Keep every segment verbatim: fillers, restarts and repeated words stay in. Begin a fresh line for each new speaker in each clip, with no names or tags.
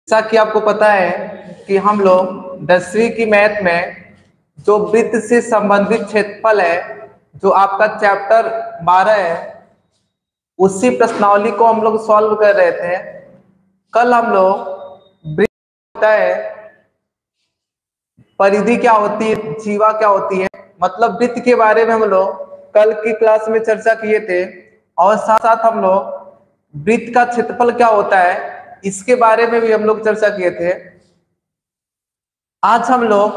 जैसा कि आपको पता है कि हम लोग दसवीं की मैथ में जो वृत्त से संबंधित क्षेत्रफल है, जो आपका चैप्टर बारह है, उसी प्रश्नावली को हम लोग सॉल्व कर रहे थे। कल हम लोग वृत्त होता है, परिधि क्या होती है, जीवा क्या होती है, मतलब वृत्त के बारे में हम लोग कल की क्लास में चर्चा किए थे। और साथ साथ हम लोग वृत्त का क्षेत्रफल क्या होता है इसके बारे में भी हम लोग चर्चा किए थे। आज हम लोग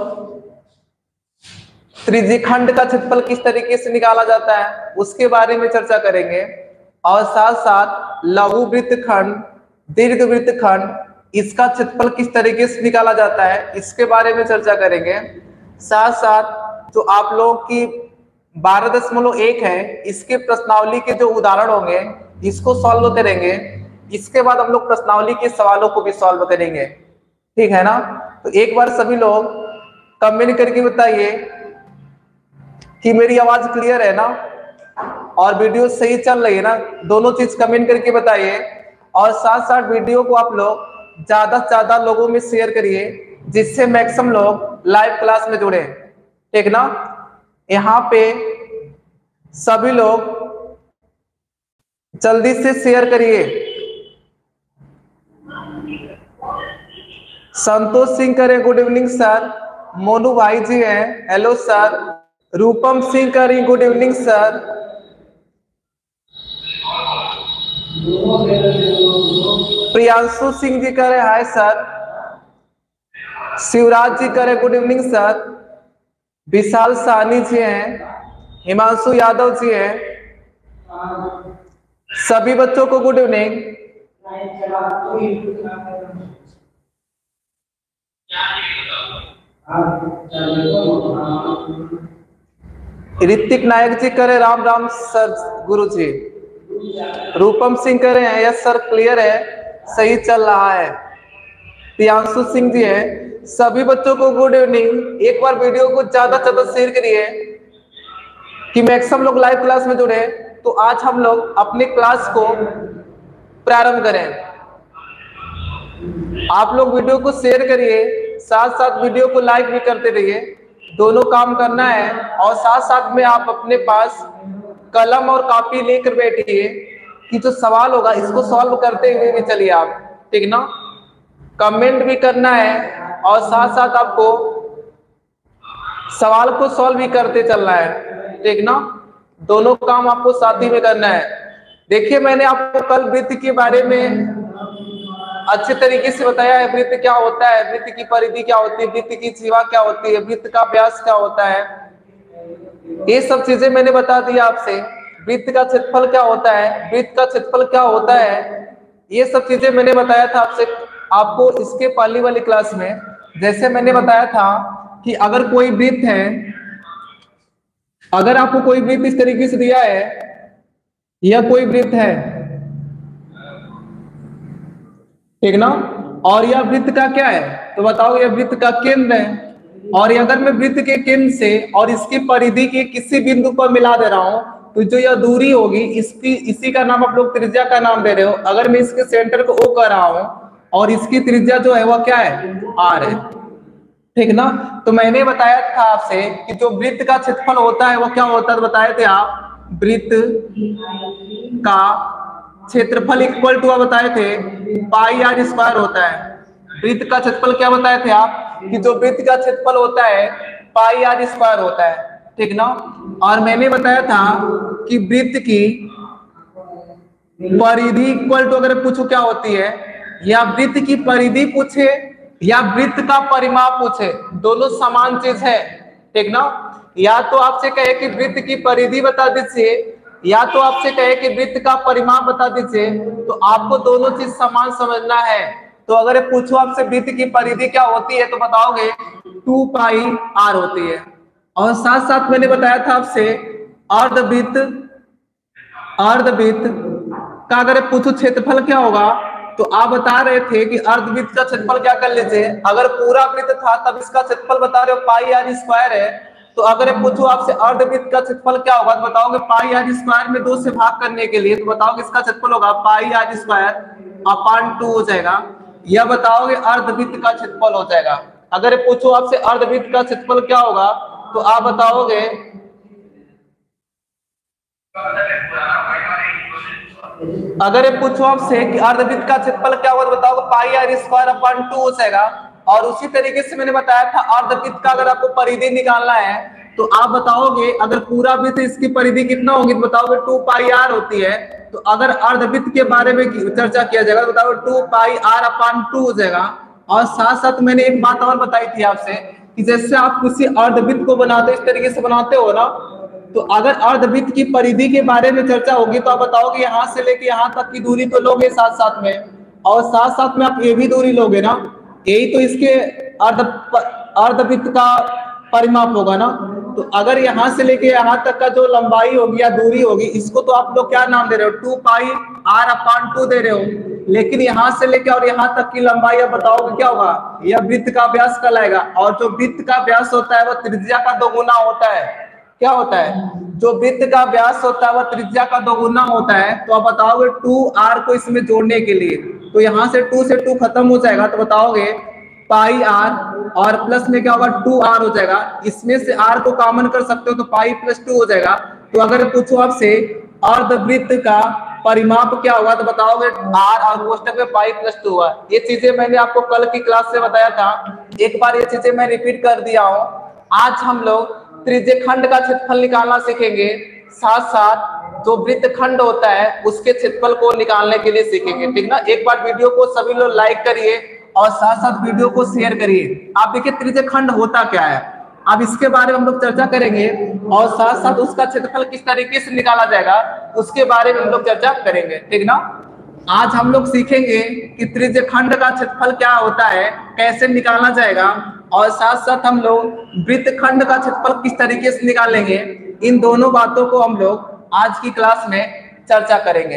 त्रिज्यखंड का क्षेत्रफल किस तरीके से निकाला जाता है उसके बारे में चर्चा करेंगे। और साथ साथ लघु वृत्तखंड, दीर्घ वृत्तखंड, इसका क्षेत्रफल किस तरीके से निकाला जाता है इसके बारे में चर्चा करेंगे। साथ साथ जो आप लोग की बारह दशमलव एक है, इसके प्रश्नावली के जो उदाहरण होंगे इसको सॉल्व करेंगे। इसके बाद हम लोग प्रश्नावली के सवालों को भी सॉल्व करेंगे, ठीक है ना। तो एक बार सभी लोग कमेंट करके बताइए कि मेरी आवाज क्लियर है ना और वीडियो सही चल रही है ना। दोनों चीज कमेंट करके बताइए। और साथ साथ वीडियो को आप लोग ज्यादा से ज्यादा लोगों में शेयर करिए जिससे मैक्सिमम लोग लाइव क्लास में जुड़े, ठीक ना। यहाँ पे सभी लोग जल्दी से शेयर करिए। संतोष सिंह करें गुड इवनिंग सर। मोनू भाई जी हैं, हेलो सर। रूपम सिंह करें good evening sir. Priyanshu Singh ji करें हाय सर। शिवराज जी करें good evening sir. Vishal Sahni ji हैं, हिमांशु यादव जी हैं, सभी बच्चों को गुड इवनिंग। ऋतिक नायक जी करे राम राम सर गुरु जी। रूपम सिंह करे हैं यस सर क्लियर है, सही चल रहा है। प्रियांशु सिंह जी है, सभी बच्चों को गुड इवनिंग। एक बार वीडियो को ज्यादा से ज्यादा शेयर करिए कि मैक्सिमम लोग लाइव क्लास में जुड़े। तो आज हम लोग अपनी क्लास को प्रारंभ करें। आप लोग वीडियो को शेयर करिए, साथ साथ वीडियो को लाइक भी करते रहिए, दोनों काम करना है। और साथ साथ में आप अपने पास कलम और कॉपी लेकर बैठिए कि जो सवाल होगा इसको सॉल्व करते हुए भी चलिए आप, ठीक ना। कमेंट भी करना है और साथ साथ आपको सवाल को सॉल्व भी करते चलना है, ठीक ना। दोनों काम आपको साथ ही में करना है। देखिए मैंने आपको कल वृत्त के बारे में अच्छे तरीके से बताया है। वृत्त क्या होता है, वृत्त की परिधि क्या होती है, वृत्त की जीवा क्या होती है, वृत्त का व्यास क्या होता है, ये सब चीजें मैंने बता दी आपसे। वृत्त का क्षेत्रफल क्या होता है, वृत्त का क्षेत्रफल क्या होता है, ये सब चीजें मैंने बताया था आपसे आपको इसके पहली वाली क्लास में। जैसे मैंने बताया था कि अगर कोई वृत्त है, अगर आपको कोई वृत्त इस तरीके से दिया है, यह कोई वृत्त है, ठीक ना। और यह वृत्त का क्या है तो बताओ, यह वृत्त का केंद्र है। और अगर मैं वृत्त के केंद्र से और इसकी परिधि के किसी बिंदु पर मिला दे रहा हूं तो जो यह दूरी होगी इसकी इसी का नाम आप लोग त्रिज्या का नाम दे रहे हो। अगर मैं इसके सेंटर को ओ कर रहा हूं और इसकी त्रिज्या जो है वह क्या है, आर है, ठीक ना। तो मैंने बताया था आपसे कि जो वृत्त का क्षेत्रफल होता है वो क्या होता है, बताए थे आप। वृत्त का क्षेत्रफल इक्वल टू बताए थे पाई आर स्क्वायर होता है। वृत्त का क्षेत्रफल क्या बताए थे आप कि जो वृत्त का क्षेत्रफल होता है पाई आर स्क्वायर होता है, ठीक ना। और मैंने बताया था कि वृत्त की परिधि इक्वल टू अगर पूछो क्या होती है, या वृत्त की परिधि पूछे या वृत्त का परिमाप पूछे, दोनों समान चीज है, ठीक ना। या तो आपसे कहे कि वृत्त की परिधि बता दीजिए या तो आपसे कहे कि वृत्त का परिमाप बता दीजिए, तो आपको दोनों चीज समान समझना है। तो अगर पूछो आपसे वृत्त की परिधि क्या होती है तो बताओगे टू पाई आर होती है। और साथ साथ मैंने बताया था आपसे अर्धवृत्त, अर्धवृत्त का अगर पूछो क्षेत्रफल क्या होगा तो आप बता रहे थे कि अर्धवृत्त का क्षेत्रफल क्या कर लीजिए। अगर पूरा वृत्त था तब इसका क्षेत्रफल बता रहे हो पाई आर स्क्वायर है। तो अगर पूछो आपसे अर्धवृत्त का क्षेत्रफल क्या होगा तो बताओगे पाई आर स्क्वायर में दो से भाग करने के लिए तो बताओगे इसका क्षेत्रफल होगा pi R square upon two हो जाएगा। यह बताओगे अर्धवृत्त का क्षेत्रफल हो जाएगा। अगर पूछो आपसे अर्धवृत्त का क्षेत्रफल क्या होगा तो आप बताओगे अगर पूछो आपसे कि अर्धवृत्त का क्षेत्रफल क्या होगा तो बताओगे pi R square upon two हो जाएगा। और उसी तरीके से मैंने बताया था अर्धवृत्त का अगर आपको परिधि निकालना है तो आप बताओगे अगर पूरा वृत्त इसकी परिधि कितना होगी तो बताओगे टू पाई आर होती है। तो अगर अर्धवृत्त के बारे में चर्चा किया जाएगा तो बताओगे two pi R upon two हो जाएगा। और साथ साथ मैंने एक बात और बताई थी आपसे कि जैसे आप किसी अर्धवृत्त को बनाते इस तरीके से बनाते हो ना, तो अगर अर्धवृत्त की परिधि के बारे में चर्चा होगी तो आप बताओगे यहाँ से लेके यहाँ तक की दूरी तो लोगे साथ साथ में, और साथ साथ में आप ये भी दूरी लोगे ना, यही तो इसके अर्ध अर्धवृत्त का परिमाप होगा ना। तो अगर यहाँ से लेके यहाँ तक का जो लंबाई होगी या दूरी होगी इसको तो आप लोग क्या नाम दे रहे हो, two pi R upon two दे रहे हो। लेकिन यहाँ से लेके और यहाँ तक की लंबाई आप बताओगे क्या होगा, यह वृत्त का व्यास कहलाएगा। और जो वृत्त का व्यास होता है वह त्रिज्या का दोगुना होता है। क्या होता है, जो वृत्त का व्यास होता है वह त्रिज्या का दोगुना होता है। तो आप बताओगे टू आर को इसमें जोड़ने के लिए, तो यहाँ से टू से टू खत्म हो जाएगा तो बताओगे पाई आर और प्लस में क्या होगा टू आर हो जाएगा। इसमें से आर को कॉमन कर सकते हो तो पाई प्लस टू हो जाएगा। तो अगर पूछो आपसे अर्धवृत्त का परिमाप क्या होगा तो बताओगे आर और कोष्टक में पाई प्लस टू हुआ। ये चीजें मैंने आपको कल की क्लास से बताया था, एक बार ये चीजें मैं रिपीट कर दिया हूँ। आज हम लोग त्रिज्यखंड का क्षेत्रफल निकालना सीखेंगे, साथ साथ जो वृत्तखंड होता है उसके क्षेत्रफल को निकालने के लिए सीखेंगे, ठीक ना। एक बार वीडियो को सभी लोग लाइक करिए और साथ साथ वीडियो को शेयर करिए। आप देखिए त्रिज्यखंड होता क्या है, अब इसके बारे में हम लोग चर्चा करेंगे और साथ साथ उसका क्षेत्रफल किस तरीके से निकाला जाएगा उसके बारे में हम लोग चर्चा करेंगे, ठीक ना। आज हम लोग सीखेंगे कि त्रिज्यखंड का क्षेत्रफल क्या होता है, कैसे निकालना जाएगा, और साथ साथ हम लोग वृत्तखंड का क्षेत्रफल किस तरीके से निकालेंगे। इन दोनों बातों को हम लोग आज की क्लास में चर्चा करेंगे।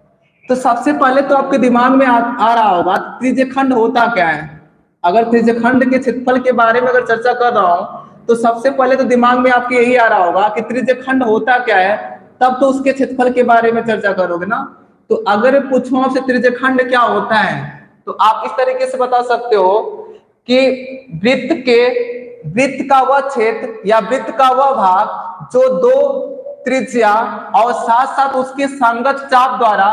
तो सबसे पहले तो आपके दिमाग में आ, आ रहा होगा त्रिज्यखंड होता क्या है। अगर त्रिज्यखंड के क्षेत्रफल के बारे में अगर चर्चा कर रहा हूं तो सबसे पहले तो दिमाग में आपके यही आ रहा होगा कि त्रिज्यखंड होता क्या है, तब तो उसके क्षेत्रफल के बारे में चर्चा करोगे ना। तो अगर पूछूं आपसे त्रिज्यखंड क्या होता है तो आप इस तरीके से बता सकते हो कि वृत्त के वृत्त का वह क्षेत्र या वृत्त का वह भाग जो दो त्रिज्या और साथ साथ उसके संगत चाप द्वारा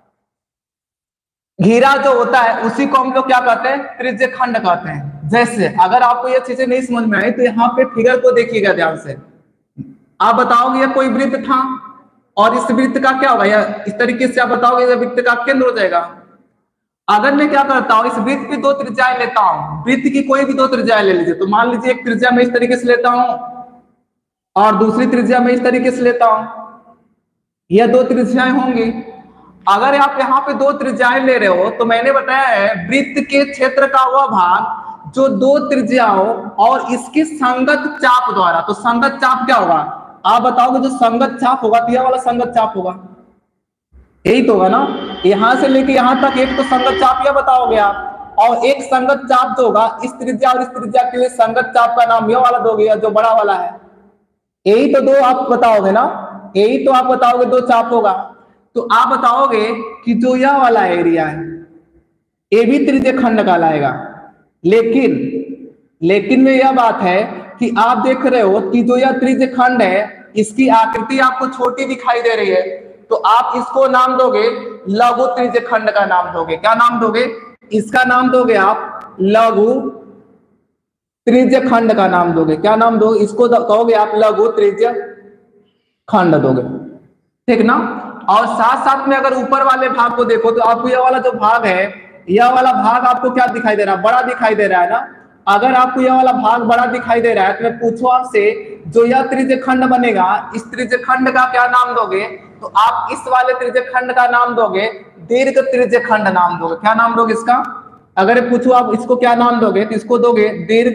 घिरा जो होता है उसी को हम लोग क्या कहते हैं, त्रिज्यखंड कहते हैं। जैसे अगर आपको ये चीजें नहीं समझ में आई तो यहाँ पे फिगर को देखिएगा ध्यान से। आप बताओगे ये कोई वृत्त था और इस वृत्त का क्या होगा, या इस तरीके से आप बताओगे ये वृत्त का केंद्र हो जाएगा। अगर मैं क्या करता हूँ इस वृत्त की दो त्रिज्याएं लेता हूँ, वृत्त की कोई भी दो त्रिज्याएं ले लीजिए, तो मान लीजिए एक त्रिज्या मैं इस तरीके से लेता हूँ और दूसरी त्रिज्या मैं इस तरीके से लेता हूँ, यह दो त्रिज्याएं होंगी। अगर आप यहाँ पे दो त्रिज्याएं ले रहे हो तो मैंने बताया है वृत्त के क्षेत्र का वह भाग जो दो त्रिज्याओं और इसके संगत चाप द्वारा, तो संगत चाप क्या होगा आप बताओगे, जो संगत चाप होगा तो यह वाला संगत चाप होगा, यही तो होगा ना। यहां से लेके यहां तक एक तो संगत चाप यह बताओगे आप, और एक संगत चाप जो होगा इस त्रिज्या और इस त्रिज्या के लिए संगत चाप का नाम यह वाला दोगे जो बड़ा वाला है, यही तो दो आप बताओगे ना, यही तो आप बताओगे दो चाप होगा। तो आप बताओगे कि जो यह वाला एरिया है ये भी त्रिज्यखंड कहलाएगा। लेकिन लेकिन में यह बात है कि आप देख रहे हो कि जो यह त्रिज्यखंड है इसकी आकृति आपको छोटी दिखाई दे रही है, तो आप इसको नाम दोगे लघु त्रिज्यखंड का नाम दोगे। क्या नाम दोगे, इसका नाम दोगे आप लघु त्रिज्यखंड का नाम दोगे। क्या नाम दोगे, इसको कहोगे आप लघु त्रिज्यखंड दोगे, ठीक ना। और साथ साथ में अगर ऊपर वाले भाग को देखो तो आपको यह वाला जो भाग है, यह वाला भाग आपको क्या दिखाई दे रहा है, बड़ा दिखाई दे रहा है ना। अगर आपको यह वाला भाग बड़ा दिखाई दे रहा है तो मैं पूछूं आपसे जो यह त्रिज्यखंड बनेगा इस त्रिज्यखंड का क्या नाम दोगे, तो आप इस वाले त्रिज्यखंड का नाम दोगे दीर्घ त्रिज्यखंड नाम दोगे। क्या नाम दोगे इसका, अगर पूछो आप इसको क्या नाम दोगे तो इसको दोगे दीर्घ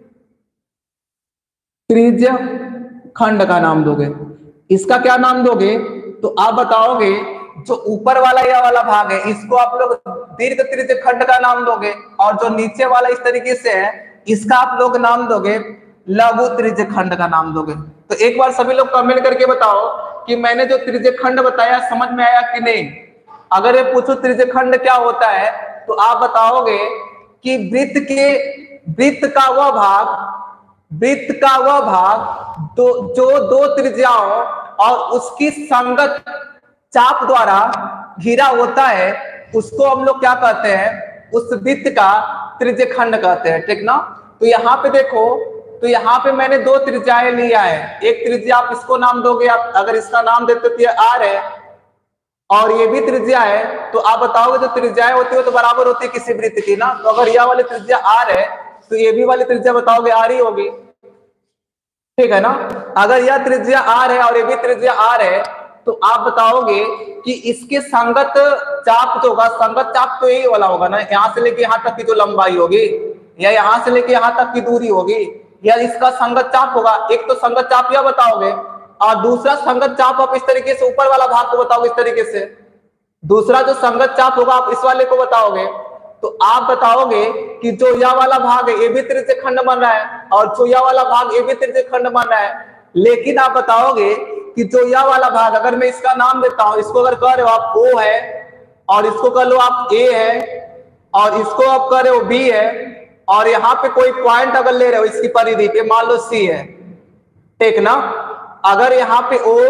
त्रिज्यखंड का नाम दोगे। इसका क्या नाम दोगे तो आप बताओगे जो ऊपर वाला यह वाला भाग है इसको आप लोग दीर्घ त्रिज्यखंड का नाम दोगे, और जो नीचे वाला इस तरीके से है इसका आप लोग नाम दोगे लघु त्रिज्यखंड का नाम दोगे। तो एक बार सभी लोग कमेंट करके बताओ कि मैंने जो त्रिज्यखंड बताया समझ में आया कि नहीं। अगर ये पूछो त्रिज्यखंड क्या होता है तो आप बताओगे कि वृत्त के वृत्त का वह भाग वृत्त का वह भाग दो जो दो त्रिज्याओं और उसकी संगत चाप द्वारा घिरा होता है उसको हम लोग क्या कहते हैं, उस वृत्त का त्रिज्यखंड कहते हैं, ठीक ना। तो यहाँ पे देखो, तो यहाँ पे मैंने दो त्रिज्याएं लिया है, एक त्रिज्या आप इसको नाम दोगे, आप अगर इसका नाम देते तो ये आर है और ये भी त्रिज्या है, तो आप बताओगे जो त्रिज्याएं होती है तो बराबर होती है किसी वृत्त की ना। तो अगर यह वाली त्रिज्या आर है तो ये भी वाली त्रिज्या बताओगे आर ही होगी, ठीक है ना। अगर यह त्रिज्या आर है और ये भी त्रिज्या आर है तो आप बताओगे कि इसके संगत चाप जो होगा, संगत चाप तो यही वाला होगा ना, यहाँ से लेके यहाँ तक की जो लंबाई होगी या यहाँ से लेके यहाँ तक की दूरी होगी, या इसका संगत चाप होगा। एक तो संगत चाप यह बताओगे और दूसरा संगत चाप आप इस तरीके से ऊपर वाला भाग को बताओगे इस तरीके से, दूसरा जो संगत चाप होगा आप इस वाले को बताओगे। तो आप बताओगे कि जो यह वाला भाग है ये भी त्रिज्यखंड बन रहा है और जो यह वाला भाग ये भी त्रिज्यखंड बन रहा है। लेकिन आप बताओगे कि जो यह वाला भाग, अगर मैं इसका नाम देता हूं, इसको अगर कह रहे हो आप O है और इसको कह लो आप A है और इसको आप कह रहे हो B है और यहाँ पे कोई पॉइंट अगर ले रहे हो इसकी परिधि पे, मान लो C है, ठीक ना। अगर यहाँ पे O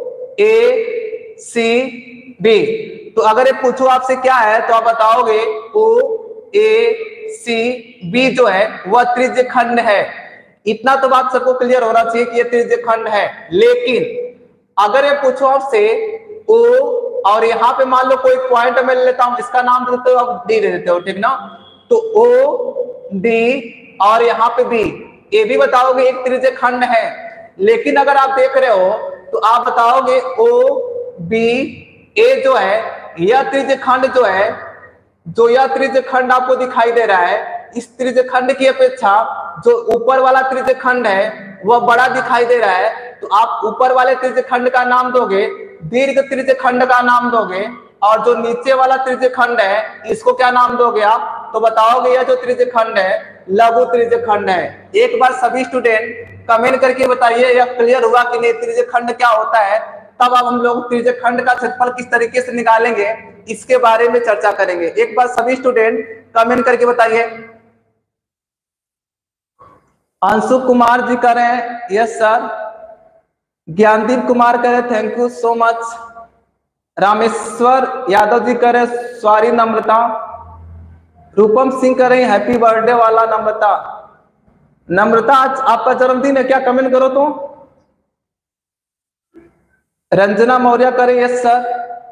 A C B, तो अगर ये पूछो आपसे क्या है तो आप बताओगे O A C B जो है वह त्रिज्यखंड है। इतना तो बात सबको क्लियर होना चाहिए कि ये त्रिज्यखंड है। लेकिन अगर ये पूछो आपसे O और यहाँ पे मान लो कोई पॉइंट मैं ले लेता हूं, इसका नाम देते हो आप D दे देते हो, ठीक ना। तो O D और यहाँ पे B, ये भी बताओगे एक त्रिज्यखंड है। लेकिन अगर आप देख रहे हो तो आप बताओगे O B A जो है यह त्रिज्यखंड जो है, जो यह त्रिज्यखंड आपको दिखाई दे रहा है, इस त्रिज्यखंड की अपेक्षा जो ऊपर वाला त्रिज्यखंड है वह बड़ा दिखाई दे रहा है। तो आप ऊपर वाले त्रिज्यखंड का नाम दोगे, दीर्घ त्रिज्यखंड का नाम दोगे, और जो नीचे वाला त्रिज्यखंड है इसको क्या नाम दोगे आप, तो बताओगे यह जो त्रिज्यखंड है लघु त्रिज्यखंड है। एक बार सभी स्टूडेंट कमेंट करके बताइए यह क्लियर हुआ कि नहीं, त्रिज्यखंड क्या होता है। तब अब हम लोग त्रिज्यखंड का क्षेत्रफल किस तरीके से निकालेंगे इसके बारे में चर्चा करेंगे। एक बार सभी स्टूडेंट कमेंट करके बताइए। अंशु कुमार जी कर रहे हैं यस सर, ज्ञानदीप कुमार कर रहे thank you so much, Rameshwar Yadav ji कर रहे सॉरी नम्रता, रूपम सिंह कर रहे हैप्पी बर्थडे वाला नम्रता। नम्रता आज आपका जन्मदिन है क्या, कमेंट करो तो। रंजना मौर्य करे यस सर,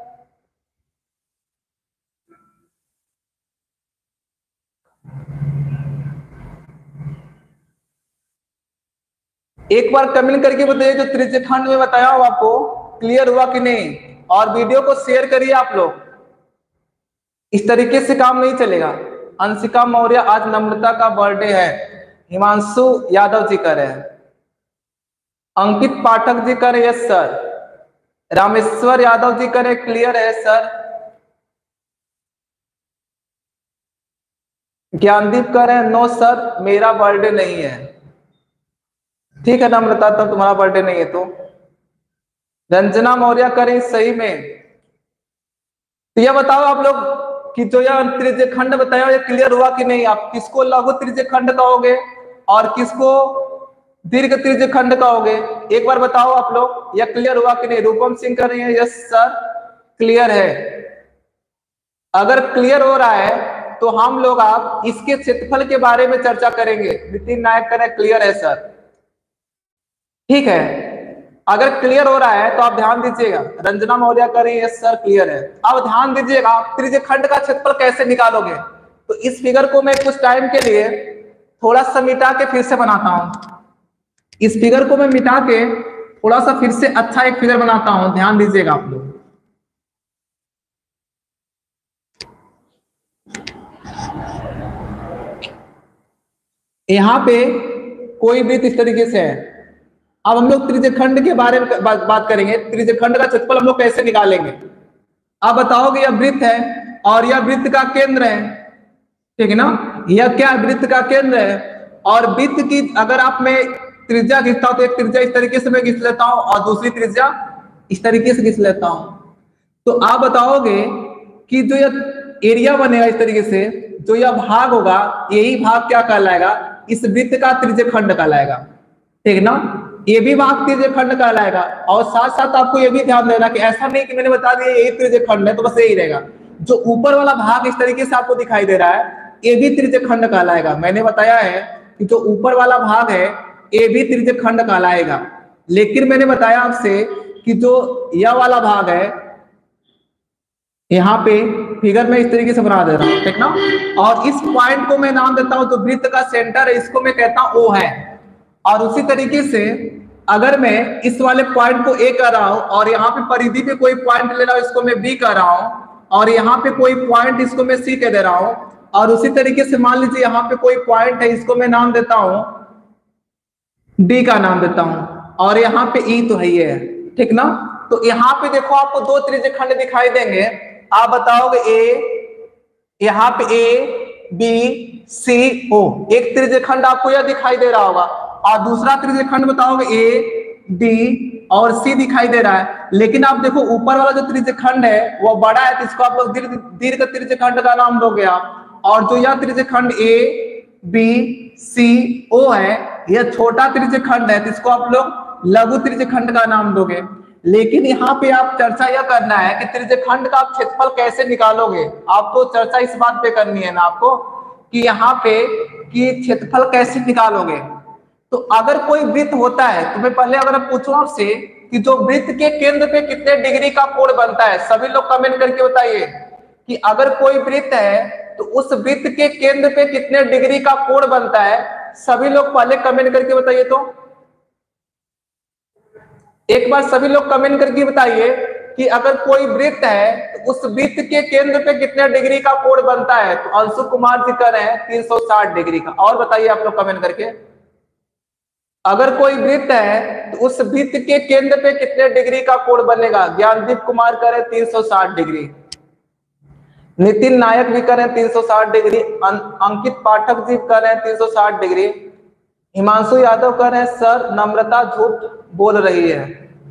एक बार कमेंट करके बताइए जो त्रिज्यखंड में बताया हो आपको क्लियर हुआ कि नहीं। और वीडियो को शेयर करिए आप लोग, इस तरीके से काम नहीं चलेगा। अंशिका मौर्य आज नम्रता का बर्थडे है, हिमांशु यादव जी करे हैं, अंकित पाठक जी करे यस सर, रामेश्वर यादव जी करे क्लियर है सर, ज्ञानदीप करे नो सर मेरा बर्थडे नहीं है। ठीक है नम्रता, तब तुम्हारा बर्थडे नहीं है तो। रंजना मौर्य करें सही में। तो यह बताओ आप लोग कि जो यह त्रिज्यखंड बताया ये क्लियर हुआ कि नहीं। आप किसको लघु त्रिज्यखंड कहोगे और किसको दीर्घ त्रिज्यखंड कहोगे, एक बार बताओ आप लोग, यह क्लियर हुआ कि नहीं। रूपम सिंह कर रही है यस सर क्लियर है। अगर क्लियर हो रहा है तो हम लोग आप इसके क्षेत्रफल के बारे में चर्चा करेंगे। नितिन नायक करे क्लियर है सर, ठीक है। अगर क्लियर हो रहा है तो आप ध्यान दीजिएगा। रंजना मौर्य करें यस सर क्लियर है। अब ध्यान दीजिएगा त्रिज्यखंड का क्षेत्रफल कैसे निकालोगे। तो इस फिगर को मैं कुछ टाइम के लिए थोड़ा सा मिटा के फिर से बनाता हूं। इस फिगर को मैं मिटा के थोड़ा सा फिर से अच्छा एक फिगर बनाता हूं, ध्यान दीजिएगा आप लोग। यहां पे कोई वृत्त इस तरीके से है। अब हम लोग त्रिज्यखंड के बारे में बात, बात करेंगे। त्रिज्यखंड का क्षेत्रफल हम लोग कैसे निकालेंगे। आप बताओगे यह वृत्त है और यह वृत्त का केंद्र है, ठीक है ना। यह क्या वृत्त का केंद्र है और वृत्त की अगर आप मैं त्रिज्या खींचता हूं तो एक त्रिज्या इस तरीके से मैं खींच लेता हूं और दूसरी त्रिज्या इस तरीके से खींच लेता हूं। तो आप बताओगे कि जो यह एरिया बनेगा इस तरीके से, जो यह भाग होगा यही भाग क्या कहलाएगा, इस वृत्त का त्रिज्यखंड कहलाएगा, ठीक ना। ये भी भाग त्रिज्यखंड कहलाएगा। और साथ साथ आपको ये भी ध्यान देना कि ऐसा नहीं कि मैंने बता दिया यही त्रिज्यखंड है तो बस यही रहेगा, जो ऊपर वाला भाग इस तरीके से आपको दिखाई दे रहा है ये भी त्रिज्यखंड कहलाएगा। मैंने बताया है कि जो ऊपर वाला भाग है ये भी त्रिज्यखंड कहलाएगा, लेकिन मैंने बताया आपसे कि जो यह वाला भाग है यहाँ पे फिगर में इस तरीके से बना दे रहा हूं, ठीक ना। और इस पॉइंट को मैं नाम देता हूं जो वृत्त का सेंटर है, इसको मैं कहता हूं ओ है। और उसी तरीके से अगर मैं इस वाले पॉइंट को ए कर रहा हूं और यहाँ पे परिधि पे कोई पॉइंट ले रहा हूं, इसको मैं बी कर रहा हूं, और यहाँ पे कोई पॉइंट इसको मैं सी कह दे रहा हूं, और उसी तरीके से मान लीजिए यहाँ पे कोई पॉइंट है, इसको मैं नाम देता हूं डी का नाम देता हूं, और यहाँ पे ई तो है ये है, ठीक ना। तो यहाँ पे देखो आपको दो त्रिज्यखंड दिखाई देंगे, आप बताओगे ए, यहाँ पे ए बी सी ओ, एक त्रिज्यखंड आपको यह दिखाई दे रहा होगा, और दूसरा त्रिज्यखंड बताओगे ए डी और सी दिखाई दे रहा है। लेकिन आप देखो ऊपर वाला जो त्रिज्यखंड है वो बड़ा है, तो इसको आप लोग दीर्घ त्रिज्यखंड का नाम दोगे आप, और जो यह त्रिज्यखंड ए बी सी ओ है यह छोटा त्रिज्यखंड है, तो इसको आप लोग लघु त्रिज्यखंड का नाम दोगे। लेकिन यहाँ पे आप चर्चा यह करना है कि त्रिज्यखंड का आप क्षेत्रफल कैसे निकालोगे, आपको चर्चा इस बात पे करनी है ना आपको कि यहाँ पे कि क्षेत्रफल कैसे निकालोगे। तो अगर कोई वृत्त होता है तो मैं पहले अगर पूछूं आपसे कि जो वृत्त के केंद्र पे कितने डिग्री का कोण बनता है, सभी लोग कमेंट करके बताइए कि अगर कोई वृत्त है तो उस वृत्त के केंद्र पे कितने डिग्री का कोण बनता है, सभी लोग पहले कमेंट करके बताइए। तो एक बार सभी लोग कमेंट करके बताइए कि अगर कोई वृत्त है तो उस वृत्त के केंद्र पे कितने डिग्री का कोण बनता है। तो अंशु कुमार जी कर रहे हैं तीन सौ साठ डिग्री का, और बताइए आप लोग कमेंट करके। अगर कोई वृत्त है तो उस वृत्त के केंद्र पे कितने डिग्री का कोण बनेगा। ज्ञानदीप कुमार कर रहे हैं तीन सौ साठ डिग्री, नितिन नायक भी कर रहे हैं तीन सौ साठ डिग्री, अं, अंकित पाठक जी कर रहे हैं तीन सौ साठ डिग्री, हिमांशु यादव कर रहे हैं सर नम्रता झूठ बोल रही है,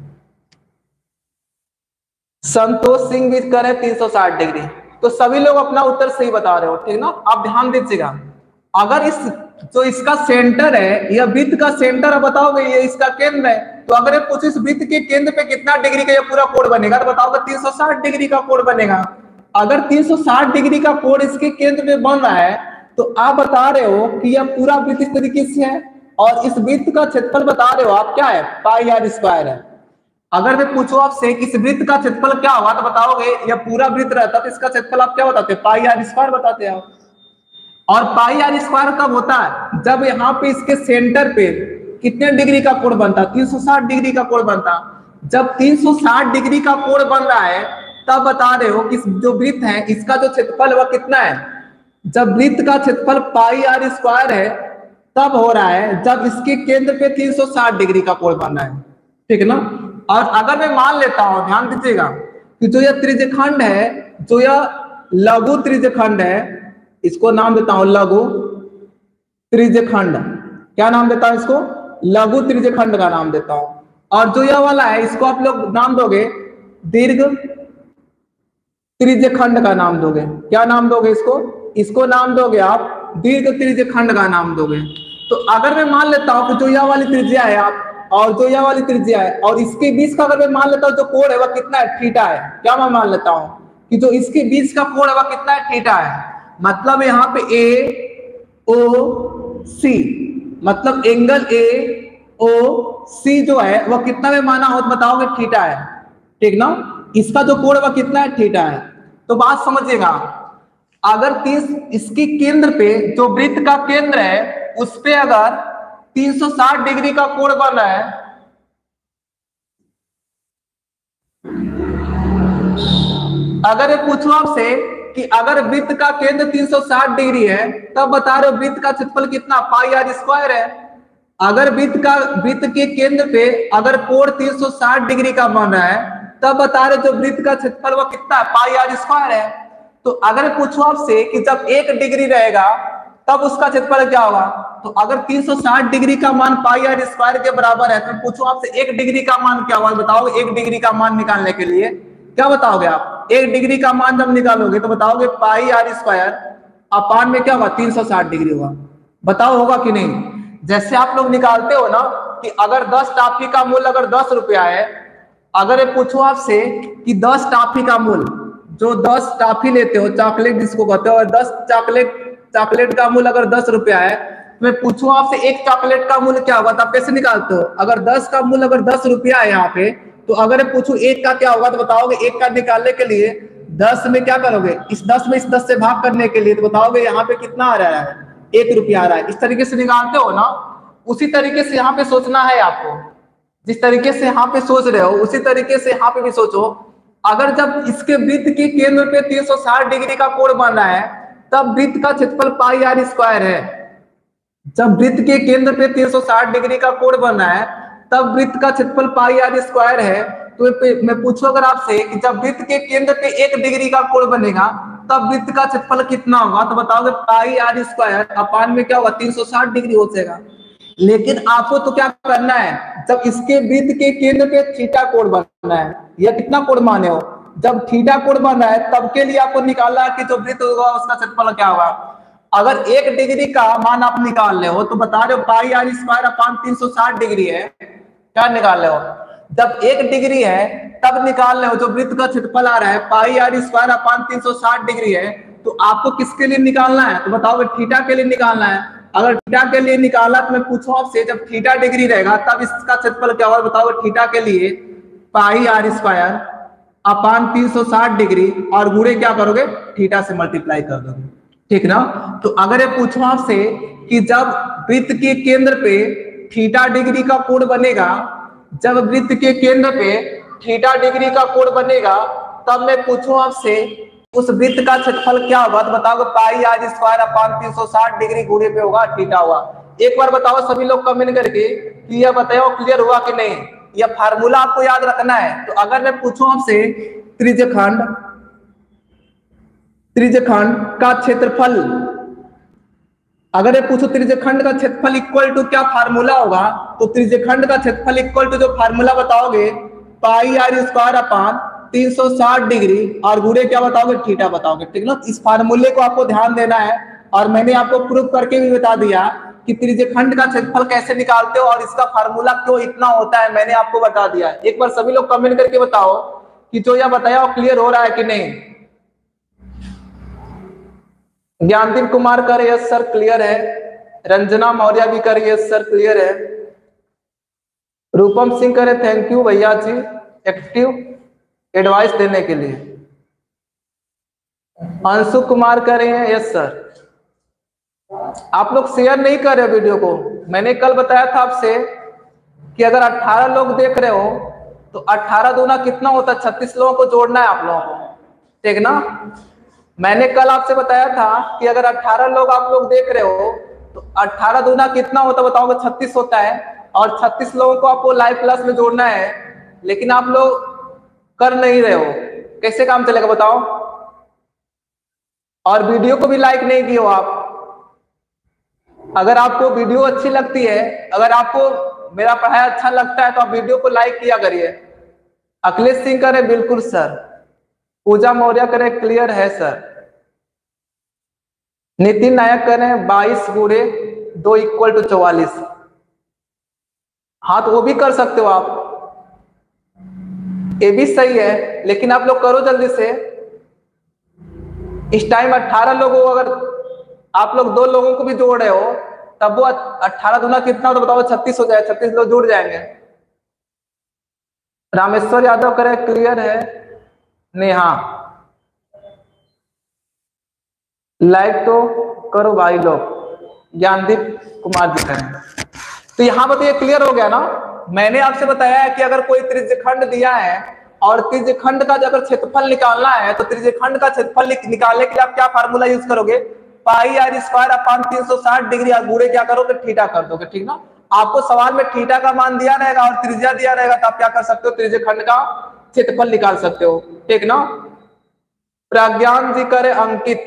संतोष सिंह भी कर रहे हैं तीन सौ साठ डिग्री। तो सभी लोग अपना उत्तर सही बता रहे हो, ठीक ना। आप ध्यान दीजिएगा, अगर इस जो इसका सेंटर है यह वृत्त का सेंटर है, बताओगे ये इसका केंद्र है, तो अगर ये पूछे इस वृत्त के केंद्र पे कितना डिग्री का ये पूरा कोण बनेगा, तो बताओगे तीन सौ साठ डिग्री का कोण बनेगा। अगर तीन सौ साठ डिग्री का कोण इसके केंद्र में बन रहा है तो आप बता रहे हो कि यह पूरा वृत्त इस तरीके से है, और इस वृत्त का क्षेत्रफल बता रहे हो आप क्या है, पाई आर स्क्वायर है। अगर मैं पूछूं आपसे कि इस वृत्त का क्षेत्रफल क्या होगा, तो बताओगे यह पूरा वृत्त रहता तो इसका क्षेत्रफल आप क्या बताते, पाई आर स्क्वायर बताते हैं। और पाई आर स्क्वायर कब होता है, जब यहाँ पे इसके सेंटर पे कितने डिग्री का कोण बनता, तीन सौ साठ डिग्री का कोण बनता। जब तीन सौ साठ डिग्री का कोण बन रहा है तब बता रहे हो कि जो वृत्त है इसका जो क्षेत्रफल वह कितना है। जब वृत्त का क्षेत्रफल पाई आर स्क्वायर है तब हो रहा है जब इसके केंद्र पे तीन सौ साठ डिग्री का कोण बन रहा है, ठीक ना। और अगर मैं मान लेता हूं, ध्यान दीजिएगा कि जो यह त्रिज्यखंड है, जो यह लघु त्रिज्यखंड है, इसको नाम देता हूं लघु त्रिज्यखंड। क्या नाम देता हूं इसको, लघु त्रिज्यखंड का नाम देता हूं। और जो यह वाला है इसको आप लोग नाम दोगे दीर्घ त्रिज्यखंड का नाम दोगे। क्या नाम दोगे इसको, इसको नाम दोगे आप दीर्घ त्रिज्यखंड का नाम दोगे। तो अगर मैं मान लेता हूं कि जो यह वाली त्रिज्या है आप और जो यह वाली त्रिज्या है और इसके बीच का अगर मैं मान लेता हूं जो कोण है वह कितना है, थीटा है। क्या मैं मान लेता हूं कि जो इसके बीच का कोण है वह कितना है, थीटा है। मतलब यहाँ पे ए ओ सी, मतलब एंगल ए ओ सी जो है वह कितना में माना हो, तो बताओगे थीटा है, ठीक ना। इसका जो कोण है वह कितना है, थीटा है। तो बात समझिएगा, अगर तीस इसकी केंद्र पे जो वृत्त का केंद्र है उस पे अगर तीन सौ साठ डिग्री का कोण बन रहा है, अगर पूछो आपसे कि अगर वृत्त का केंद्र तीन सौ साठ डिग्री है तब बता रहे हो वृत्त का क्षेत्रफल कितना, पाई आर स्क्वायर है। अगर वृत्त का वृत्त के केंद्र पे अगर कोण तीन सौ साठ डिग्री का बन रहा है तब बता रहे जो वृत्त का क्षेत्रफल वो कितना है, पाई आर स्क्वायर है। तो अगर पूछो आपसे कि जब एक डिग्री रहेगा तब उसका क्षेत्रफल क्या होगा, तो अगर तीन सौ साठ डिग्री का मान पाई आर स्क्वायर के बराबर है तो पूछो आपसे एक डिग्री का मान क्या होगा, बताओ। एक डिग्री का मान निकालने के लिए क्या बताओगे आप? एक डिग्री का मान जब निकालोगे तो बताओगे पाई आर स्क्वायर अपान में क्या होगा, तीन सौ साठ डिग्री होगा। बताओ होगा कि नहीं? जैसे आप लोग निकालते हो ना कि अगर दस टाफी का मूल्य अगर दस रुपया है, अगर ये पूछो आपसे कि दस टाफी का मूल्य, जो दस टाफी लेते हो चॉकलेट जिसको कहते हो, और दस चॉकलेट चॉकलेट का मूल्य अगर दस रुपया है, मैं पूछूं आपसे एक चॉकलेट का मूल्य क्या होगा तो आप कैसे निकालते हो? अगर दस का मूल्य अगर दस रुपया है यहाँ पे, तो अगर पूछूं एक का क्या होगा तो बताओगे एक का निकालने के लिए दस में क्या करोगे, इस दस में इस दस से भाग करने के लिए तो बताओगे यहाँ पे कितना आ रहा है, एक रुपया आ रहा है। इस तरीके से निकालते हो ना, उसी तरीके से यहाँ पे सोचना है आपको। जिस तरीके से यहाँ पे सोच रहे हो उसी तरीके से यहाँ पे भी सोचो। अगर जब इसके वृत्त के केंद्र पे तीन सौ साठ डिग्री का कोण बन रहा है, तब वृत्त का क्षेत्रफल पाई आर स्क्वायर है। जब वृत्त के केंद्र पे तीन सौ साठ डिग्री का कोण बन रहा है, तब वृत्त का क्षेत्रफल पाई आर स्क्वायर है। तो मैं पूछूं अगर आपसे कि जब वृत्त के केंद्र पे एक डिग्री का कोण बनेगा, तब वृत्त का क्षेत्रफल कितना होगा तो बताओगे पाई आर स्क्वायर अपान में क्या होगा, तीन सौ साठ डिग्री हो जाएगा। लेकिन आपको तो क्या करना है, जब इसके वृत्त के केंद्र पे थीटा कोण बनना है, या कितना कोण माने हो, जब थीटा कोण बन रहा है तब के लिए आपको निकालना है कि जो वृत्त होगा उसका क्षेत्रफल क्या होगा। अगर एक डिग्री का मान आप निकाल रहे हो तो बता रहे हो पाई आर स्क्वायर अपान तीन सौ साठ डिग्री है, क्या निकाल रहे हो? जब एक डिग्री है तब निकाल रहे हो, जो वृत्त का क्षेत्रफल आ रहा है पाई आर स्क्वायर अपान तीन सौ साठ डिग्री है, तो आपको किसके लिए निकालना है तो बताओगे थीटा के लिए निकालना है। अगर थीटा के लिए निकाला तो मैं पूछूं आपसे, जब थीटा डिग्री रहेगा तब इसका क्षेत्रफल क्या होगा बताओगे थीटा के लिए पाई आर स्क्वायर अपान तीन सौ साठ डिग्री और गुणे क्या करोगे, थीटा से मल्टीप्लाई कर दोगे, ठीक ना। तो अगर ये पूछूं आपसे कि जब वृत्त के केंद्र पे थीटा डिग्री का कोण बनेगा, जब वृत्त के केंद्र पे थीटा डिग्री का कोण बनेगा, तब मैं पूछूं आपसे उस वृत्त का क्षेत्रफल क्या होगा तो बताओगे पाई आर स्क्वायर अपान तीन सौ साठ डिग्री गुणे पे होगा थीटा होगा। एक बार बताओ सभी लोग कमेंट करके कि यह बताओ क्लियर हुआ कि नहीं, यह फार्मूला आपको याद रखना है। तो अगर मैं पूछूं आपसे त्रिज्यखंड त्रिज्यखंड का क्षेत्रफल, अगर ये पूछो त्रिज्यखंड का क्षेत्रफल इक्वल टू क्या फार्मूला होगा, तो त्रिज्यखंड का क्षेत्रफल इक्वल टू जो फार्मूला बताओगे पाई आर स्क्वायर अपान तीन सौ साठ डिग्री और गुणे क्या बताओगे, थीटा बताओगे, ठीक ना। इस फार्मूले को आपको ध्यान देना है। और मैंने आपको प्रूव करके भी बता दिया कि त्रिज्यखंड का क्षेत्रफल कैसे निकालते हो और इसका फार्मूला क्यों इतना होता है, मैंने आपको बता दिया। एक बार सभी लोग कमेंट करके बताओ कि जो यह बताया वो क्लियर हो रहा है कि नहीं। ज्ञानदीप कुमार कर यस सर क्लियर है, रंजना मौर्य भी कर यस सर क्लियर है, रूपम सिंह करे थैंक यू भैया जी एक्टिव एडवाइस देने के लिए, अंशु कुमार कर रहे हैं यस सर। आप लोग शेयर नहीं कर रहे वीडियो को। मैंने कल बताया था आपसे कि अगर अठारह लोग देख रहे हो तो अठारह दूना कितना होता है, छत्तीस लोगों को जोड़ना है आप लोगों को, ठीक ना। मैंने कल आपसे बताया था कि अगर अठारह लोग आप लोग देख रहे हो तो अठारह दूना कितना होता है बताओगे, छत्तीस होता है। और छत्तीस लोगों को आपको लाइव क्लास में जोड़ना है, लेकिन आप लोग कर नहीं रहे हो, कैसे काम चलेगा बताओ। और वीडियो को भी लाइक नहीं किए हो आप। अगर आपको वीडियो अच्छी लगती है, अगर आपको मेरा पढ़ाई अच्छा लगता है तो आप वीडियो को लाइक किया करिए। अखिलेश सिंह करे बिल्कुल सर, पूजा मौर्य करे क्लियर है सर, नितिन नायक करें बाईस गुणे दो इक्वल टू चौवालीस, हाँ तो वो भी कर सकते हो आप, ये भी सही है। लेकिन आप लोग करो जल्दी से। इस टाइम अठारह लोग हो, अगर आप लोग दो लोगों को भी जोड़ रहे हो तब वो अठारह दूना कितना हो तो बताओ, छत्तीस हो जाए, छत्तीस लोग जुड़ जाएंगे। रामेश्वर यादव करे क्लियर है, नेहा लाइक तो करो भाई लोग, ज्ञानदीप कुमार जी करें। तो यहां पर तो ये क्लियर हो गया ना। मैंने आपसे बताया है कि अगर कोई त्रिज्यखंड दिया है और त्रिज्यखंड का अगर क्षेत्रफल निकालना है तो त्रिज्यखंड का क्षेत्रफल निकालने के लिए आप क्या फार्मूला यूज करोगे, पाई आर स्क्वायर अपान तीन सौ साठ डिग्री और गुणे क्या करोगे, थीटा कर दोगे, ठीक ना। आपको सवाल में थीटा का मान दिया रहेगा और त्रिज्या दिया रहेगा तो आप क्या कर सकते हो, त्रिज्यखंड का क्षेत्रफल निकाल सकते हो, ठीक ना। प्रज्ञान जी करे अंकित,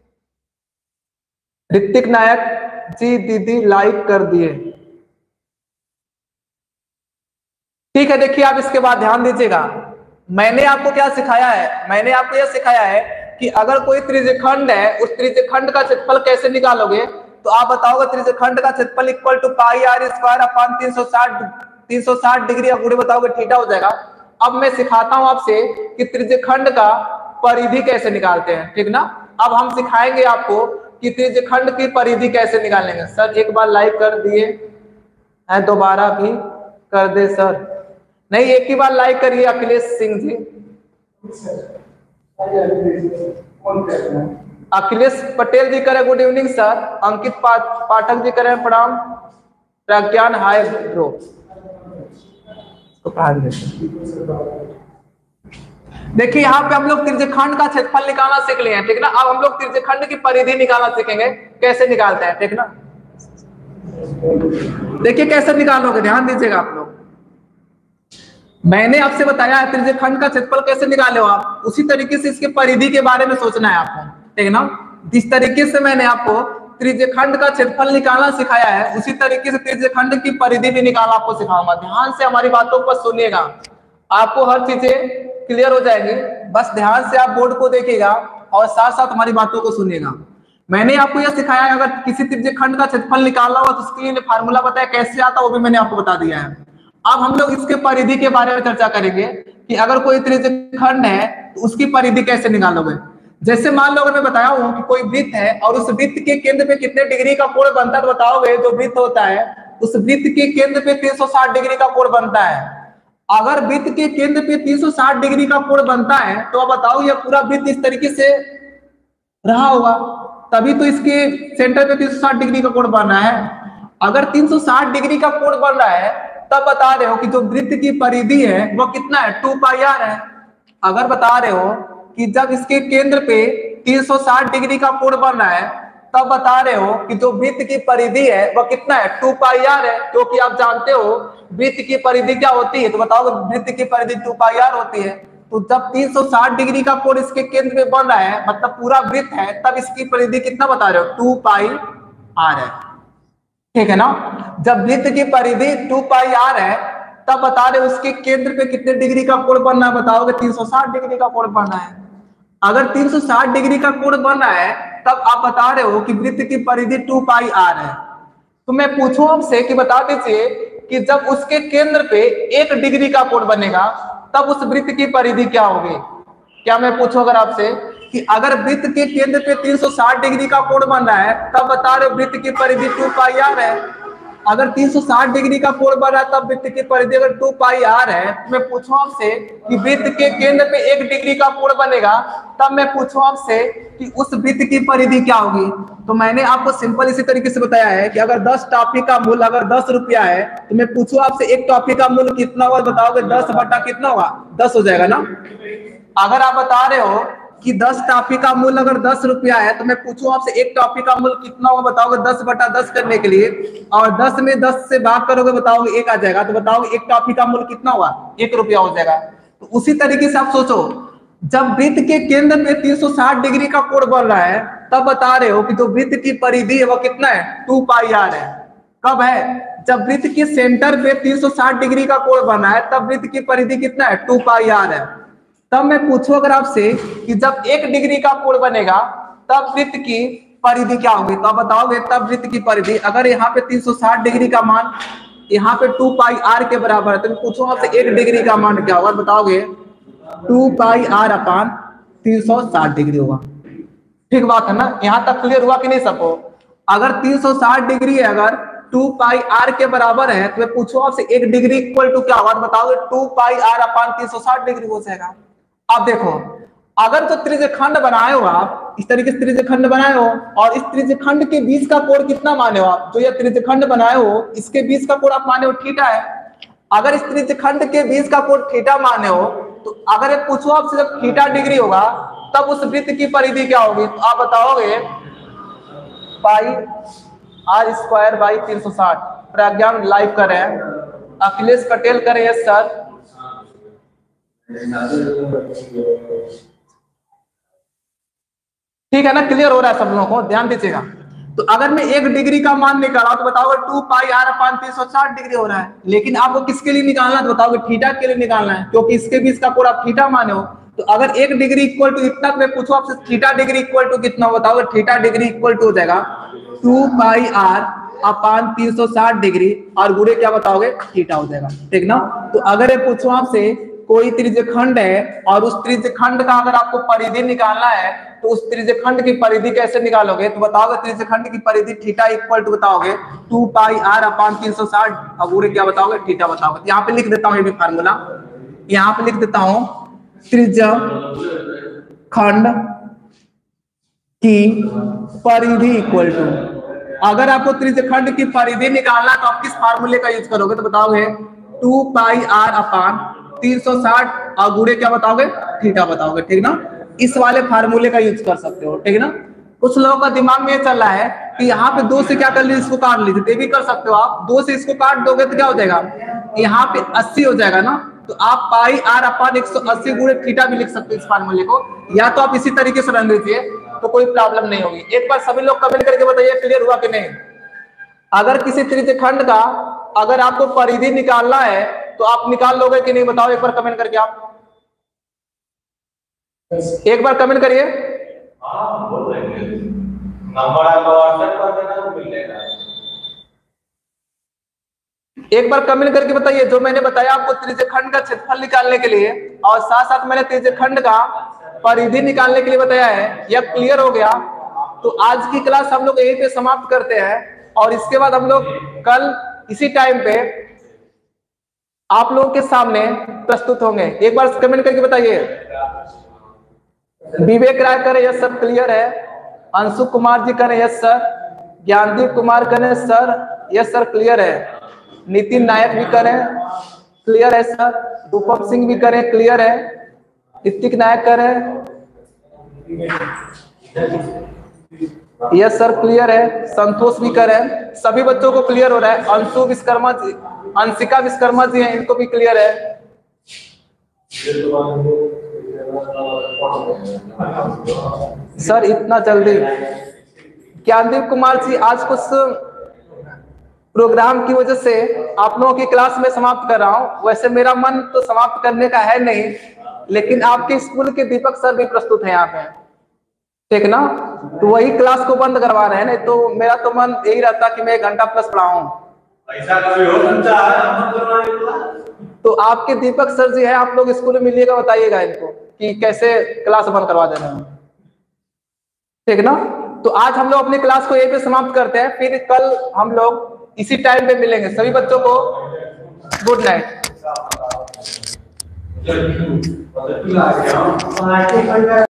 ऋतिक नायक जी दीदी लाइक कर दिए, ठीक है। देखिए आप इसके बाद ध्यान दीजिएगा, मैंने आपको क्या सिखाया है, मैंने आपको यह सिखाया है कि अगर कोई त्रिज्यखंड है, उस त्रिज्यखंड का क्षेत्रफल कैसे निकालोगे। तो आप बताओगे त्रिज्यखंड का क्षेत्रफल equal to pi R square upon तीन सौ साठ तीन सौ साठ डिग्री, आप पूरे बताओगे थीटा हो जाएगा। अब मैं सिखाता हूं आपसे कि त्रिज्यखंड का परिधि कैसे निकालते हैं, ठीक ना। अब हम सिखाएंगे आपको कि त्रिज्यखंड की परिधि कैसे निकालेंगे। सर एक बार लाइक कर दिए हैं, दोबारा भी कर दे सर। नहीं, एक ही बार लाइक करिए अखिलेश सिंह जी। अखिलेश पटेल जी करे गुड इवनिंग सर। अंकित पा, पाठक जी करे प्रणाम। Pragyan hi bro. देखिए यहाँ पे हम लोग त्रिज्यखंड का क्षेत्रफल निकालना सीख लिए हैं, ठीक ना। अब हम लोग त्रिज्यखंड की परिधि निकालना सीखेंगे, कैसे निकालते हैं, ठीक ना। देखिए कैसे निकालोगे, ध्यान दीजिएगा आप लोग। मैंने आपसे बताया है त्रिज्यखंड का क्षेत्रफल कैसे निकाले हो आप, उसी तरीके से इसके परिधि के बारे में सोचना है आपको, ठीक ना। जिस तरीके से मैंने आपको त्रिज्यखंड का क्षेत्रफल निकालना सिखाया है, उसी तरीके से त्रिज्यखंड की परिधि भी निकालना आपको सिखाऊंगा। ध्यान से हमारी बातों को सुनिएगा, आपको हर चीजें क्लियर हो जाएगी। बस ध्यान से आप बोर्ड को देखिएगा और साथ साथ हमारी बातों को सुनिएगा। मैंने आपको यह सिखाया है अगर किसी त्रिज्यखंड का क्षेत्रफल निकालना हो तो उसके लिए फार्मूला बताया, कैसे आता वो भी मैंने आपको बता दिया है। अब हम लोग इसके परिधि के बारे में चर्चा करेंगे कि अगर कोई त्रिज्यखंड है तो उसकी परिधि कैसे निकालोगे। जैसे मान लो अगर मैं बताया हूं कि कोई वृत्त है और उस वृत्त के केंद्र पे कितने डिग्री का कोण बनता है, तो बताओगे जो वृत्त होता है उस वृत्त के केंद्र पे तीन सौ साठ डिग्री का कोण बनता है। अगर वृत्त के केंद्र पे तीन सौ साठ डिग्री का कोण बनता है तो अब बताओ ये पूरा वृत्त इस तरीके से रहा होगा, तभी तो इसके सेंटर पे तीन सौ साठ डिग्री का कोण बना है। अगर तीन सौ साठ डिग्री का कोण बन रहा है तब बता रहे हो कि जो वृत्त की परिधि है वो कितना है, टू पाई आर है। अगर बता रहे हो कि जब इसके केंद्र पे तीन सौ साठ डिग्री का कोण बन रहा है तब बता रहे हो कि जो वृत्त की परिधि है वह कितना है, टू पाई आर है। क्योंकि आप जानते हो वृत्त की परिधि क्या होती है, तो बताओ वृत्त की परिधि टू पाई आर होती है। तो जब तीन सौ साठ डिग्री का कोण इसके केंद्र में बन रहा है, मतलब पूरा वृत्त है, तब इसकी परिधि कितना बता रहे हो, टू पाई आर है, ठीक है ना। जब वृत्त की परिधि टू पाई आर है तब बता रहे उसके केंद्र पे कितने डिग्री का कोण बनना है, बताओगे तीन सौ साठ डिग्री का कोण बनना है। अगर तीन सौ साठ डिग्री का कोण बन रहा है तब आप बता रहे हो कि वृत्त की परिधि टू पाई आर है। तो मैं पूछूं आपसे कि बता दीजिए कि जब उसके केंद्र पे एक डिग्री का कोण बनेगा तब उस वृत्त की परिधि क्या होगी। क्या मैं पूछूं अगर आपसे कि अगर वृत्त के केंद्र पे तीन सौ साठ डिग्री का कोण बन रहा है तब बता रहे वृत्त की परिधि टू पाई आर है। अगर तीन सौ साठ डिग्री का कोण बन रहा है तब वृत्त की परिधि अगर टू पाई आर है, तो मैं पूछूं आपसे कि वृत्त के केंद्र पे एक डिग्री का कोण बनेगा, तब मैं पूछूं आपसे कि उस वृत्त की परिधि क्या होगी। तो मैंने आपको सिंपल इसी तरीके से बताया है कि अगर दस टॉफी का मूल्य अगर दस रुपया है तो मैं पूछूं आपसे एक टॉफी का मूल्य कितना होगा, बताओगे दस बटा कितना होगा, दस हो जाएगा ना। अगर आप बता रहे हो कि दस टॉफी का मूल्य अगर दस रुपया है तो मैं पूछूं आपसे एक टॉफी का मूल्य कितना होगा, बताओगे दस बटा दस करने के लिए, और दस में दस से भाग करोगे बताओगे एक आ जाएगा, तो बताओगे एक टॉफी का मूल्य कितना हुआ, एक रुपया हो जाएगा। तो उसी तरीके से आप सोचो जब वृत्त के केंद्र में तीन सौ साठ डिग्री का कोण बन रहा है तब बता रहे हो कि जो वृत्त की परिधि है वो कितना है, टू पाई आर है। कब है, जब वृत्त के सेंटर पे तीन सौ साठ डिग्री का कोण बना है तब वृत्त की परिधि कितना है, टू पाई आर है। तब मैं पूछूं अगर आपसे कि जब एक डिग्री का कोण बनेगा तब वृत्त की परिधि क्या होगी, तो आप बताओगे तब वृत्त की परिधि अगर यहाँ पे तीन सौ साठ डिग्री का मान यहाँ पे टू पाई आर के बराबर है, तो मैं पूछूं आपसे एक डिग्री का मान क्या होगा, बताओगे टू पाई आर अपान तीन सौ साठ डिग्री होगा। ठीक बात है ना, यहाँ तक क्लियर हुआ कि नहीं सबको। अगर तीन सौ साठ डिग्री है अगर टू पाई आर के बराबर है तो मैं पूछूं आपसे एक डिग्री इक्वल टू क्या होगा, बताओगे टू पाई आर अपान तीन सौ साठ डिग्री हो जाएगा। अब देखो अगर जो त्रिज्यखंड बनाए हो आप, इस तरीके से त्रिज्यखंड बनाए हो और इस त्रिज्यखंड के बीच का कोण कितना माने हो आप, जो ये त्रिज्यखंड बनाए हो इसके बीच का कोण आप माने हो थीटा है। अगर इस त्रिज्यखंड के बीच का कोण थीटा माने हो तो अगर ये पूछो आपसे जब थीटा डिग्री होगा तब उस वृत्त की परिधि क्या होगी, तो आप बताओगे पाई आर स्क्वायर बाई तीन सौ साठ। प्रज्ञान लाइव कर रहे हैं, अखिलेश पटेल कर रहे हैं सर। ठीक है ना, क्लियर हो रहा है सब लोगों को, ध्यान दीजिएगा। तो अगर मैं एक डिग्री का मान निकाला तो बताओगे टू पाई आर अपान तीन सौ साठ डिग्री हो रहा है, लेकिन आपको किसके लिए निकालना है तो बताओगे थीटा के लिए निकालना है, क्योंकि इसके बीच का कोण आप थीटा माने हो। तो अगर एक डिग्री इक्वल टू इतना, मैं पूछूं आपसे थीटा डिग्री इक्वल टू कितना, बताओगे थीटा डिग्री इक्वल टू हो जाएगा टू पाई आर अपान तीन सौ साठ डिग्री और गुणे क्या बताओगे थीटा हो जाएगा, ठीक ना। तो अगर ये पूछूं आपसे कोई त्रिज्यखंड है और उस त्रिज्यखंड का अगर आपको परिधि निकालना है तो उस त्रिज्यखंड की परिधि कैसे निकालोगे, तो बताओगे त्रिज्यखंड की परिधि थीटा इक्वल टू बताओगे टू पाई आर अपान तीन सौ साठ और गुणे क्या बताओगे थीटा बताओगे। यहाँ पे लिख देता हूँ ये भी फार्मूला, यहाँ पे लिख देता हूँ त्रिज्यखंड की परिधि इक्वल टू, अगर आपको त्रिज्यखंड की परिधि निकालना तो आप किस फार्मूले का यूज करोगे, तो बताओगे टू पाई आर अपान तीन सौ साठ और गुणे क्या बताओगे थीटा बताओगे, ठीक ना। इस वाले फार्मूले का यूज कर सकते हो, ठीक ना। कुछ लोगों का दिमाग में ये चल रहा है कि यहाँ पे दो से क्या कर लीजिए इसको काट लीजिए, ये भी कर सकते हो आप, दो से इसको काट दोगे तो क्या हो जाएगा यहाँ पे अस्सी हो जाएगा ना। तो आप पाई आर अपान एक सौ अस्सी गुणे थीटा भी लिख सकते हो इस फार्मूले को, या तो आप इसी तरीके से रन लीजिए तो कोई प्रॉब्लम नहीं होगी। एक बार सभी लोग कमेंट करके बताइए क्लियर हुआ कि नहीं। अगर किसी त्रिज्यखंड का अगर आपको परिधि निकालना है तो आप निकाल लोगे कि नहीं, बताओ एक बार कमेंट करके, आप एक बार कमेंट करिए।
हाँ बोल रहे हैं, नंबर आपको व्हाट्सएप कर देना तो मिल जाएगा।
एक बार कमेंट करके बताइए जो मैंने बताया आपको त्रिज्यखंड का क्षेत्रफल निकालने के लिए और साथ साथ मैंने त्रिज्यखंड का परिधि निकालने के लिए बताया है, यह क्लियर हो गया। तो आज की क्लास हम लोग यहीं पे समाप्त करते हैं और इसके बाद हम लोग कल इसी टाइम पे आप लोगों के सामने प्रस्तुत होंगे। एक बार कमेंट करके बताइए। विवेक राय करे यस सर क्लियर है, अंशु कुमार जी करे यस सर, ज्ञानदीप कुमार करे सर यस सर क्लियर है, नितिन नायक भी करें क्लियर है सर, रूपम सिंह भी करें क्लियर है, ऋतिक नायक करें यस सर क्लियर है, संतोष भी करें, सभी बच्चों को क्लियर हो रहा है। अंशु विश्वकर्मा जी, अंशिका विश्वकर्मा जी हैं, इनको भी क्लियर है। सर इतना जल्दी, ज्ञानदीप कुमार जी आज कुछ प्रोग्राम की वजह से आप लोगों की क्लास में समाप्त कर रहा हूं, वैसे मेरा मन तो समाप्त करने का है नहीं, लेकिन आपके स्कूल के दीपक सर भी प्रस्तुत हैं यहाँ पे, ठीक ना, तो वही क्लास को बंद करवा रहे हैं, नहीं तो मेरा तो मन यही रहता कि मैं एक घंटा प्लस पढ़ाऊं।
ऐसा कभी हो सकता है हम करवाने,
तो आपके दीपक सर जी है, आप लोग स्कूल में मिलिएगा, बताइएगा इनको कि कैसे क्लास बंद करवा देना है, ठीक ना। तो आज हम लोग अपनी क्लास को यहीं पे समाप्त करते हैं, फिर कल हम लोग इसी टाइम पे मिलेंगे। सभी बच्चों को गुड नाइट।